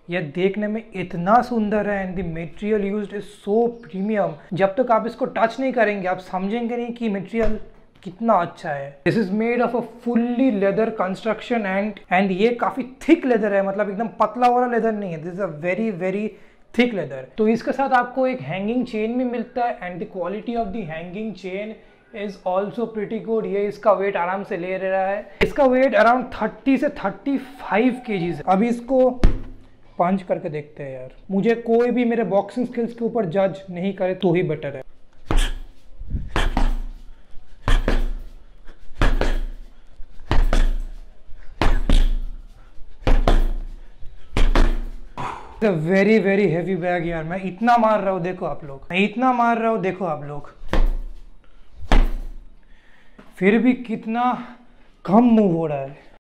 यह देखने में इतना सुंदर है and the material used is so premium. जब तक आप इसको टच नहीं करेंगे आप समझेंगे नहीं कि मटेरियल कितना अच्छा है। This is made of a fully leather construction and ये काफी थिक लेदर है, मतलब एकदम पतला वाला लेदर नहीं है। This is a very very thick leather. तो इसके साथ आपको एक हैंगिंग चेन भी मिलता है and the quality of the hanging chain is also pretty good. ये इसका वेट आराम से ले रहा है। इसका वेट अराउंड 30 से 35 kgs है। अभी इसको पंच करके देखते हैं यार। मुझे कोई भी मेरे बॉक्सिंग स्किल्स के ऊपर जज नहीं करे तो ही बेटर है। वेरी वेरी हैवी बैग यार। मैं इतना मार रहा हूँ देखो आप लोग, मैं इतना मार रहा हूँ देखो आप लोग, फिर भी कितना कम मूव हो रहा है।